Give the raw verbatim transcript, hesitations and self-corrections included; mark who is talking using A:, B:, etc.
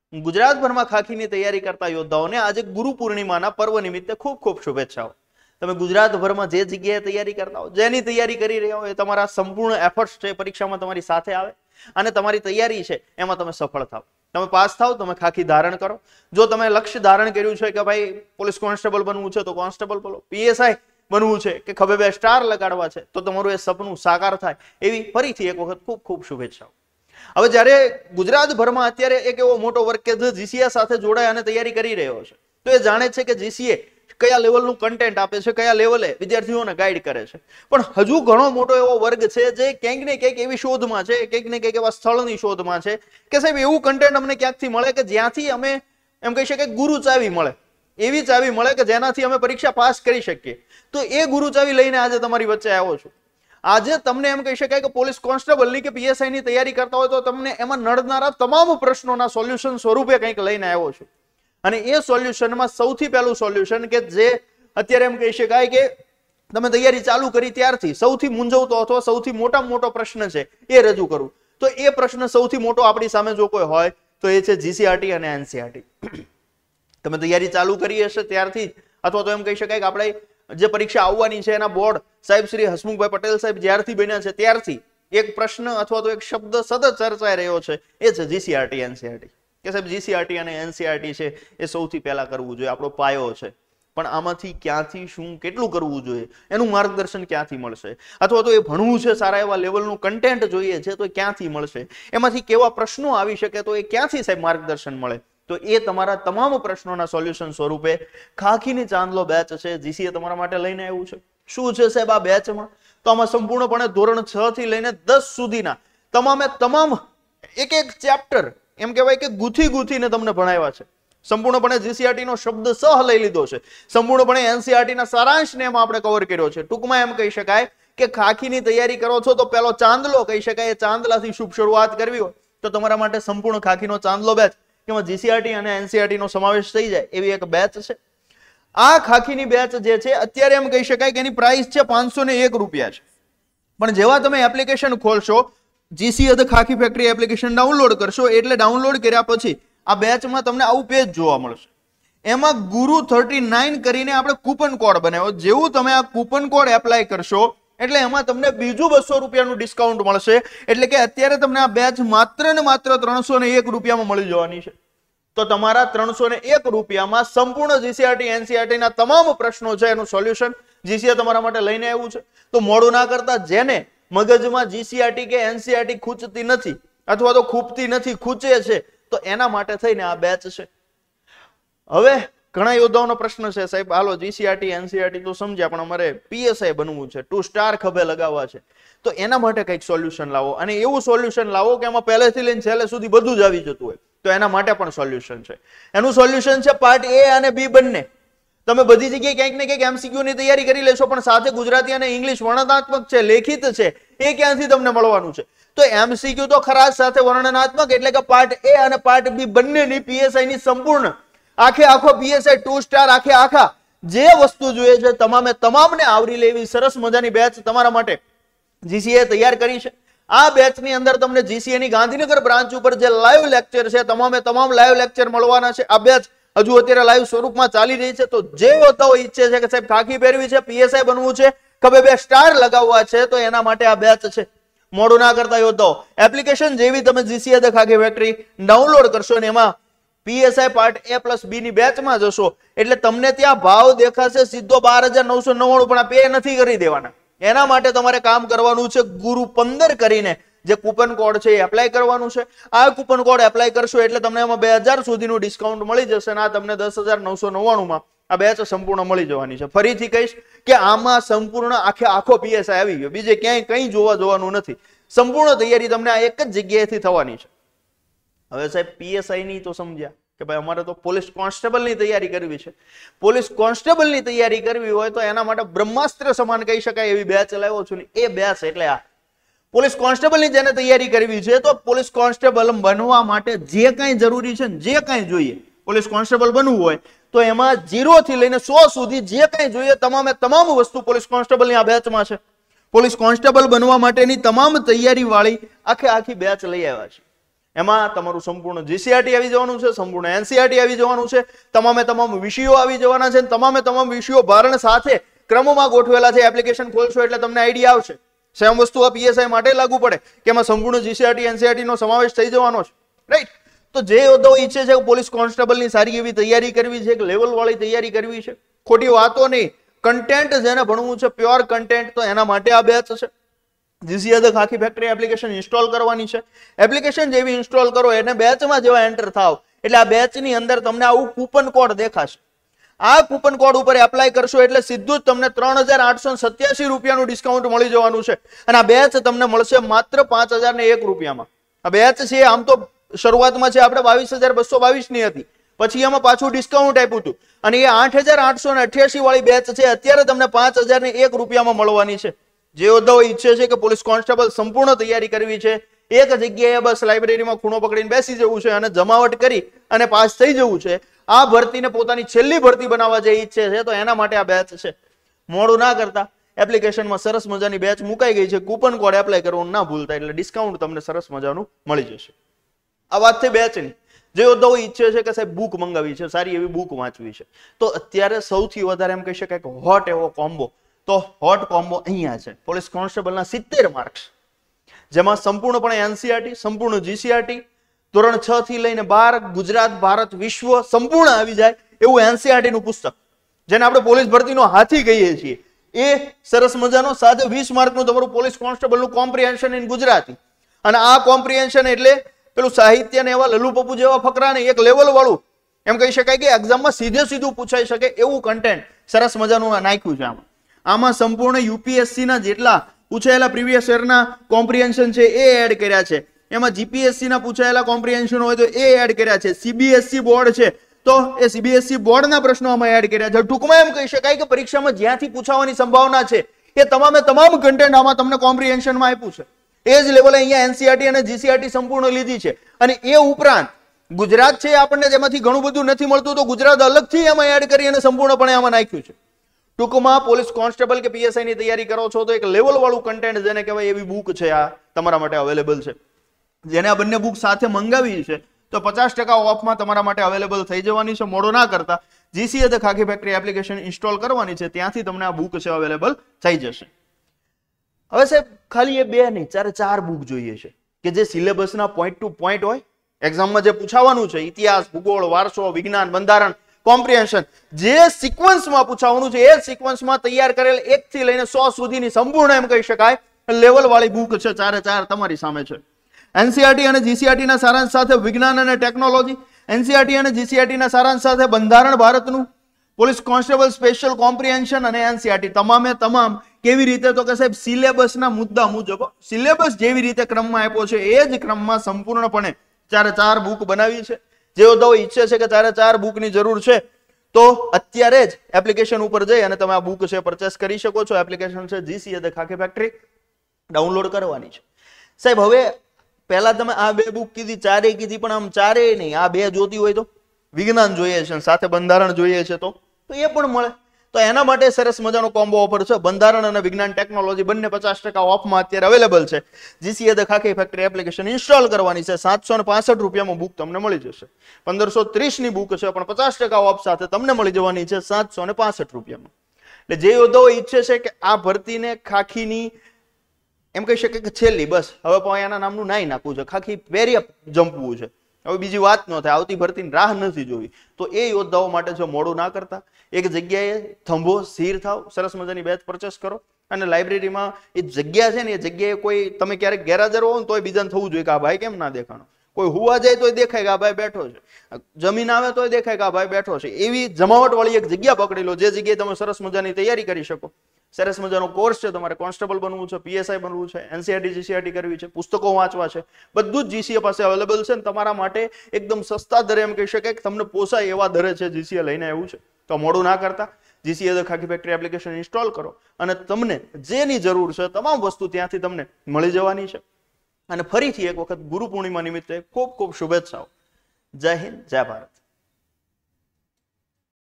A: ગુજરાતભરમાં ખાખીની તૈયારી કરતા યોદ્ધાઓને આજે ગુરુ પૂર્ણિમાના પર્વ નિમિત્તે ખૂબ ખૂબ શુભેચ્છાઓ. તમે ગુજરાતભરમાં જે જગ્યાએ તૈયારી કરતા હો, જેની તૈયારી કરી રહ્યા હો, એ તમારા સંપૂર્ણ એફર્ટ્સ છે પરીક્ષામાં તમારી સાથે આવે અને તમારી તૈયારી છે એમાં તમે સફળ થાવ. તમે પાસ થાવ, તમે ખાખી ધારણ કરો. જો તમે લક્ષ્ય ધારણ કર્યું છે કે ભાઈ પોલીસ કોન્સ્ટેબલ બનવું છે તો કોન્સ્ટેબલ બનો, પીએસઆઈ બનવું છે કે ખભે બે સ્ટાર લગાડવા છે તો તમારું એ સપનું સાકાર થાય, એવી ફરીથી એક વખત ખૂબ ખૂબ શુભેચ્છાઓ. હવે જ્યારે ગુજરાતભરમાં અત્યારે એક એવો મોટો વર્ગ કે જે જીસીએ સાથે જોડાય અને તૈયારી કરી રહ્યો છે, તો એ જાણે છે કે જીસીએ કયા લેવલનું કન્ટેન્ટ આપે છે, કયા લેવલે વિદ્યાર્થીઓને ગાઈડ કરે છે. પણ હજુ ઘણો મોટો એવો વર્ગ છે જે ક્યાંક ને ક્યાંક એવી શોધમાં છે, ક્યાંક ને ક્યાંક એવા સ્થળની શોધમાં છે કે સાહેબ એવું કન્ટેન્ટ અમને ક્યાંકથી મળે કે જ્યાંથી અમે એમ કહી શકીએ ગુરુ ચાવી મળે, એવી ચાવી મળે કે જેનાથી અમે પરીક્ષા પાસ કરી શકીએ. તો એ ગુરુ ચાવી લઈને આજે તમારી વચ્ચે આવ્યો છું. આજે તમને એમ કહી શકાય કે પોલીસ કોન્સ્ટેબલની કે પીએસઆઈ ની તૈયારી કરતા હોય તો તમને એમાં નડનારા તમામ પ્રશ્નોના સોલ્યુશન સ્વરૂપે કંઈક લઈને આવ્યો છું. અને એ સોલ્યુશનમાં સૌથી પહેલું સોલ્યુશન કે જે અત્યારે એમ કહી શકાય કે તમે તૈયારી ચાલુ કરી ત્યારથી સૌથી મૂંઝવતો અથવા સૌથી મોટામાં મોટો પ્રશ્ન છે એ રજૂ કરું. તો એ પ્રશ્ન સૌથી મોટો આપણી સામે જો કોઈ હોય તો એ છે જીસીઆરટી અને એનસીઆરટી. તમે તૈયારી ચાલુ કરી હશે ત્યારથી, અથવા તો એમ કહી શકાય કે આપણે જે પરીક્ષા આવવાની છે એના બોર્ડ સાહેબ શ્રી હસમુખભાઈ પટેલ સાહેબ જ્યારથી બન્યા છે ત્યારથી એક પ્રશ્ન અથવા તો એક શબ્દ સતત ચર્ચાઈ રહ્યો છે, એ છે જીસીઆરટી એનસીઆરટી. કે સાહેબ જીસીઆરટી અને એનસીઆરટી છે એ સૌથી પહેલા કરવું જોઈએ, આપણો પાયો છે. પણ આમાંથી ક્યાંથી શું કેટલું કરવું જોઈએ, એનું માર્ગદર્શન ક્યાંથી મળશે, અથવા તો એ ભણવું છે, સારા એવા લેવલનું કન્ટેન્ટ જોઈએ છે તો એ ક્યાંથી મળશે, એમાંથી કેવા પ્રશ્નો આવી શકે તો એ ક્યાંથી સાહેબ માર્ગદર્શન મળે. તો એ તમારા તમામ પ્રશ્નોના સોલ્યુશન સ્વરૂપે ખાખીની ચાંદલો બેચ છે જીસીએ તમારા માટે લઈને આવ્યું છે. શું છે સાહેબ આ બેચમાં? તો આમાં સંપૂર્ણપણે ધોરણ છ થી લઈને દસ સુધીના તમામે તમામ એક એક ચેપ્ટર એમ કહેવાય કે ગુથી ગુથીને તમને ભણાવ્યા છે. સંપૂર્ણપણે જીસીઆરટી નો શબ્દ સહ લઈ લીધો છે, સંપૂર્ણપણે એનસીઆરટી ના સારાંશને એમાં આપણે કવર કર્યો છે. ટૂંકમાં એમ કહી શકાય કે ખાખીની તૈયારી કરો છો તો પેલો ચાંદલો કહી શકાય, એ ચાંદલાથી શુભ શરૂઆત કરવી હોય તો તમારા માટે સંપૂર્ણ ખાખીનો ચાંદલો બેચ, એમાં જીસીઆરટી અને એનસીઆરટી નો સમાવેશ થઈ જાય એવી એક બેચ છે. આ ખાખીની બેચ જે છે અત્યારે એમ કહી શકાય કે એની પ્રાઇસ છે પાંચસો ને એક રૂપિયા છે. પણ જેવા તમે એપ્લિકેશન ખોલશો, GCA the khaki factory application download કરશો એટલે ડાઉનલોડ કર્યા પછી આ બેચમાં તમને આવું પેજ જોવા મળશે. એમાં ગુરુ થર્ટી નાઇન કરીને આપણે કૂપન કોડ બનાવ્યો. જેવું તમે આ કૂપન કોડ એપ્લાય કરશો એટલે એમાં તમને બીજું બસો રૂપિયાનું ડિસ્કાઉન્ટ મળશે. એટલે કે અત્યારે તમને આ બેચ માત્ર ને માત્ર ત્રણસો ને એક રૂપિયામાં મળી જવાની છે. તો તમારા ત્રણસો ને એક રૂપિયામાં સંપૂર્ણ જીસીઆરટી એનસીઆરટી ના તમામ પ્રશ્નો છે એનું સોલ્યુશન જીસીએ તમારા માટે લઈને આવ્યું છે. તો મોડું ના કરતા જેને મગજમાં જીસીઆરટી કે એનસીઆરટી ખૂંચતી નથી અથવા તો ખૂપતી નથી, ખૂંચે છે, તો એના માટે થઈને આ બેચ છે. હવે ઘણા યોદ્ધાઓનો પ્રશ્ન છે સાહેબ હાલો જીસીઆરટી એનસીઆરટી તો સમજ્યા પણ અમારે પીએસઆઈ બનવું છે, ટુ સ્ટાર ખભે લગાવવા છે, તો એના માટે કંઈક સોલ્યુશન લાવો. અને એવું સોલ્યુશન લાવો કે એમાં પહેલેથી લઈને છેલ્લે સુધી બધું જ આવી જતું હોય. તો એના માટે પણ સોલ્યુશન છે. એનું સોલ્યુશન છે પાર્ટ એ અને બી બંને. તમે બધી જગ્યાએ ક્યાંક ને ક્યાંક એમસીક્યુ ની તૈયારી કરી લેશો પણ સાથે ગુજરાતી અને ઇંગ્લિશ વર્ણનાત્મક છે, લેખિત છે, એ ક્યાંથી તમને મળવાનું છે? તો એમસીક્યુ તો ખરા સાથે વર્ણનાત્મક એટલે કે પાર્ટ એ અને પાર્ટ બી બંનેની પીએસઆઈ ની સંપૂર્ણ આખે આખો પીએસઆઈ ટુ સ્ટાર આખે આખા જે વસ્તુ જોઈએ છે તમામે તમામને આવરી લેવી સરસ મજાની બેચ તમારા માટે જીસીએ તૈયાર કરી છે. આ બેચની અંદર તમને જીસીએ ની ગાંધીનગર બ્રાન્ચ ઉપર જે લાઈવ લેક્ચર છે તમામે તમામ લાઈવ લેક્ચર મળવાના છે. આ બેચ હજુ અત્યારે લાઈવ સ્વરૂપમાં ચાલી રહી છે. તો જે યોદ્ધાઓ ઈચ્છે છે કે સાહેબ ખાખી પહેરવી છે, પીએસઆઈ બનવું છે, ખભે બે સ્ટાર લગાવવા છે, તો એના માટે આ બેચ છે. મોડું ના કરતા યોદ્ધાઓ એપ્લિકેશન જેવી તમે GCA the khaki factory download કરશો ને એમાં PSI part A plus B ની બેચમાં જશો એટલે તમને ત્યાં ભાવ દેખાશે સીધો બાર હજાર નવસો નવ્વાણું, પણ આ પે નથી કરી દેવાના. એના માટે તમારે કામ કરવાનું છે ગુરુ પંદર કરીને જે કૂપન કોડ છે એ એપ્લાય કરવાનું છે. આ કૂપન કોડ એપ્લાય કરશો એટલે તમને એમાં બે હજાર સુધીનું ડિસ્કાઉન્ટ મળી જશે અને આ તમને દસ હજાર નવસો નવ્વાણું માં આ બેચ સંપૂર્ણ મળી જવાની છે. ફરીથી કહીશ કે આમાં સંપૂર્ણ આખે આખો પીએસઆઈ આવી ગયો, બીજે ક્યાંય કંઈ જોવા જોવાનું નથી. સંપૂર્ણ તૈયારી તમને આ એક જ જગ્યાએથી થવાની છે. હવે સાહેબ પીએસઆઈ ની તો સમજ્યા કે ભાઈ અમારે તો પોલીસ કોન્સ્ટેબલ ની તૈયારી કરવી છે. પોલીસ કોન્સ્ટેબલ ની તૈયારી કરવી હોય તો એના માટે બ્રહ્માસ્ત્ર સમાન કહી શકાય એવી બેચ લાવ્યો છું. એ બેચ એટલે આ પોલીસ કોન્સ્ટેબલ ની જેને તૈયારી કરવી છે તો પોલીસ કોન્સ્ટેબલ બનવા માટે જે કંઈ જરૂરી છે, જે કંઈ જોઈએ, પોલીસ કોન્સ્ટેબલ બનવું હોય તો એમાં ઝીરો થી લઈને સો સુધી જે કંઈ જોઈએ તમામે તમામ વસ્તુ પોલીસ કોન્સ્ટેબલ ની આ બેચમાં છે. પોલીસ કોન્સ્ટેબલ બનવા માટેની તમામ તૈયારી વાળી આખે આખી બેચ લઈ આવ્યા છે. એમાં તમારું સંપૂર્ણ જીસીઆરટી આવી જવાનું છે, સંપૂર્ણ એનસીઆરટી આવી જવાનું છે, તમામે તમામ વિષયો આવી જવાના છે, તમામે તમામ વિષયો ભારણ સાથે ક્રમમાં ગોઠવેલા છે. એપ્લિકેશન ખોલશો એટલે તમને આઈડિયા આવશે. સેમ વસ્તુ આ પીએસઆઈ માટે લાગુ પડે કે એમાં સંપૂર્ણ જીસીઆરટી એનસીઆરટી નો સમાવેશ થઈ જવાનો છે, રાઈટ? તો જે યોદ્ધાઓ ઈચ્છે છે પોલીસ કોન્સ્ટેબલની સારી એવી તૈયારી કરવી છે, લેવલ વાળી તૈયારી કરવી છે, ખોટી વાતો નહીં, કન્ટેન્ટ જેને ભણવું છે, પ્યોર કન્ટેન્ટ, તો એના માટે આ બેચ છે. GCA khaki factory application install કરવાની છે. એપ્લિકેશન જેવી ઇન્સ્ટોલ કરો એને બેચમાં જેવા એન્ટર થાવ એટલે આ બેચની અંદર તમને આવું કૂપન કોડ દેખાશે. આ કૂપન કોડ ઉપર એપ્લાય કરશો એટલે સીધું જ તમને ત્રણ હજાર આઠસો સત્યાસી રૂપિયાનું ડિસ્કાઉન્ટ મળી જવાનું છે. અને આ બેચ તમને મળશે માત્ર પાંચ હજાર ને એક રૂપિયામાં. આ બેચ છે આમ તો શરૂઆતમાં છે આપણે બાવીસ હજાર બસો બાવીસ ની હતી, પછી એમાં પાછું ડિસ્કાઉન્ટ આપ્યું હતું અને એ આઠ હજાર આઠસો ને અઠ્યાસી વાળી બેચ છે અત્યારે તમને પાંચ હજાર ને એક રૂપિયામાં મળવાની છે. જે યોદ્ધાઓ ઈચ્છે છે કે પોલીસ કોન્સ્ટેબલ સંપૂર્ણ તૈયારી કરવી છે, એક જગ્યાએ બસ લાઇબ્રેરીમાં ખૂણો પકડીને બેસી જવું છે અને જમાવટ કરી અને પાસ થઈ જવું છે, આ ભરતીને પોતાની છેલ્લી ભરતી બનાવવા જે ઈચ્છે છે તો એના માટે આ બેચ છે. મોડું ના કરતા એપ્લિકેશનમાં સરસ મજાની બેચ મુકાઈ ગઈ છે. કૂપન કોડ એપ્લાય કરવાનું ના ભૂલતા એટલે ડિસ્કાઉન્ટ તમને સરસ મજાનું મળી જશે. આ વાત થઈ બેચની. જે યોદ્ધાઓ ઈચ્છે છે કે સાહેબ બુક મંગાવી છે, સારી એવી બુક વાંચવી છે, તો અત્યારે સૌથી વધારે એમ કહી શકાય કે હોટ એવો કોમ્બો, તો હોટ કોમ્બો અહીંયા છે. પોલીસ કોન્સ્ટેબલના સિત્તેર માર્ક્સ, જેમાં સંપૂર્ણપણે એનસીઆરટી, સંપૂર્ણ જીસીઆરટી, ધોરણ છ થી લઈને બાર, ગુજરાત, ભારત, વિશ્વ સંપૂર્ણ આવી જાય એવું એનસીઆરટી નું પુસ્તક, જેને આપણે પોલીસ ભરતીનો હાથી કહીએ છીએ, એ સરસ મજાનો સાથે વીસ માર્કનું તમારું પોલીસ કોન્સ્ટેબલનું કોમ્પ્રિહેન્શન ઇન ગુજરાતી. અને આ કોમ્પ્રિહેન્શન એટલે પેલું સાહિત્ય ને એવા લલુ પપ્પુ જેવા ફકરા ને એક લેવલ વાળું એમ કહી શકાય કે એક્ઝામમાં સીધે સીધું પૂછાઈ શકે એવું કન્ટેન્ટ સરસ મજાનું નાખ્યું છે. આમાં આમાં સંપૂર્ણ યુપીએસસી ના જેટલા પૂછાયેલા પ્રીવિયસ યરના કોમ્પ્રિહેન્શન છે એ એડ કર્યા છે. એમાં જીપીએસસી ના પૂછાયેલા કોમ્પ્રિહેન્શન હોય તો એ એડ કર્યા છે. સીબીએસસી બોર્ડ છે તો એ સીબીએસસી બોર્ડના પ્રશ્નો આમાં એડ કર્યા છે. ટૂંકમાં એમ કહી શકાય કે પરીક્ષામાં જ્યાંથી પૂછાવાની સંભાવના છે એ તમામે તમામ કન્ટેન્ટ આમાં તમને કોમ્પ્રિહેન્શનમાં આપ્યું છે. એ જ લેવલે અહીંયા એનસીઆરટી અને જીસીઆરટી સંપૂર્ણ લીધી છે. અને એ ઉપરાંત ગુજરાત છે આપણને જેમાંથી ઘણું બધું નથી મળતું તો ગુજરાત અલગથી એમાં એડ કરી અને સંપૂર્ણપણે આમાં નાખ્યું છે. ટૂંકમાં પોલીસ કોન્સ્ટેબલ કે પીએસઆઈ ની તૈયારી કરો છો તો એક લેવલ વાળું કન્ટેન્ટ જેને કહેવાય એવી બુક છે આ તમારા માટે અવેલેબલ છે. જેને આ બંને બુક સાથે મંગાવી છે તો પચાસ ટકા ઓફમાં તમારા માટે અવેલેબલ થઈ જવાની છે. મોડો ના કરતા GCA the khaki factory application install કરવાની છે, ત્યાંથી તમને આ બુક છે અવેલેબલ થઈ જશે. હવે સાહેબ ખાલી એ બે નહીં, ચારે ચાર બુક જોઈએ છે કે જે સિલેબસના પોઈન્ટ ટુ પોઈન્ટ હોય, એક્ઝામમાં જે પૂછાવાનું છે ઇતિહાસ, ભૂગોળ, વારસો, વિજ્ઞાન, બંધારણ, કોમ્પ્રિહેન્શન, જે સિક્વન્સમાં પૂછાવાનું છે એ સિક્વન્સમાં તૈયાર કરેલ એક થી લઈને સો સુધીની સંપૂર્ણ એમ કહી શકાય લેવલ વાળી બુક છે. ચારે ચાર તમારી સામે છે. એનસીઆરટી અને જીસીઆરટી ના સારાંશ સાથે વિજ્ઞાન અને ટેકનોલોજી, એનસીઆરટી અને જીસીઆરટી ના સારાંશ સાથે બંધારણ ભારતનું, પોલીસ કોન્સ્ટેબલ સ્પેશિયલ કોમ્પ્રિહેન્શન અને એનસીઆરટી તમામે તમામ કેવી રીતે તો કે સાહેબ સિલેબસના મુદ્દા મુજબ સિલેબસ જેવી રીતે ક્રમમાં આપ્યો છે એ જ ક્રમમાં સંપૂર્ણપણે ચારે ચાર બુક બનાવી છે. જે યોદ્ધાઓ ઈચ્છે છે કે ચારે ચાર બુકની જરૂર છે તો અત્યારે જ એપ્લિકેશન ઉપર જઈ અને તમે આ બુક છે પરચેસ કરી શકો છો. એપ્લિકેશન છે GCA the khaki factory, download કરવાની છે. સાહેબ હવે પહેલા તમે આ બે બુક કીધી, ચારેય કીધી, પણ આમ ચારેય નહીં, આ બે જોતી હોય તો વિજ્ઞાન જોઈએ છે સાથે બંધારણ જોઈએ છે તો તો એ પણ મળે. તો એના માટે સરસ મજાનો કોમ્બો ઓફર છે. બંધારણ અને વિજ્ઞાન ટેકનોલોજી બંને પચાસ ટકા ઓફમાં અત્યારે અવેલેબલ છે. GCA the khaki factory application install કરવાની છે. સાતસો ને પાસઠ રૂપિયામાં બુક તમને મળી જશે. પંદરસો ત્રીસ ની બુક છે પણ પચાસ ટકા ઓફ સાથે તમને મળી જવાની છે સાતસો ને પાસઠ રૂપિયામાં. એટલે જે યોદ્ધાઓ ઈચ્છે છે કે આ ભરતીને ખાખીની એમ કહી શકે કે છેલ્લી બસ હવે પાયાના નામનું નાઈ નાખવું છે, ખાખી પેરિયા જંપવું છે, હવે બીજી વાત ન થાય, આવતી ભરતીની રાહ નથી જોવી, તો એ યોદ્ધાઓ માટે જો મોડું ના કરતા એક જગ્યાએ થંભો સ્થિર થાવ, સરસ મજાની બેચ પરચેસ કરો અને લાઇબ્રેરીમાં એ જગ્યા છે ને એ જગ્યાએ કોઈ તમે ક્યારેક ગેરહાજર હો ને તોય બીજાને થવું જોઈએ કે આ ભાઈ કેમ ના દેખાણો, કોઈ હુવા જાય તોય દેખાય કે આ ભાઈ બેઠો છે, જમીન આવે તોય દેખાય કે આ ભાઈ બેઠો છે. એવી જમાવટ વાળી એક જગ્યા પકડી લો જે જગ્યાએ તમે સરસ મજાની તૈયારી કરી શકો. સરસ મજાનો કોર્સ છે, તમારે કોન્સ્ટેબલ બનવું છે, પીએસઆઈ બનવું છે, એનસીઆરટી જીસીઆરટી કરવી છે, પુસ્તકો વાંચવા છે, બધું જ જીસીએ પાસે અવેલેબલ છે. તમારા માટે એકદમ સસ્તા દરે એમ કહી શકાય કે તમને પોસાય એવા દરે છે જીસીએ લઈને આવ્યું છે. તો મોડું ના કરતા GCA the khaki factory application install કરો અને તમને જેની જરૂર છે તમામ વસ્તુ ત્યાંથી તમને મળી જવાની છે. અને ફરીથી એક વખત ગુરુ પૂર્ણિમા નિમિત્તે ખૂબ ખૂબ શુભેચ્છાઓ. જય હિન્દ, જય ભારત.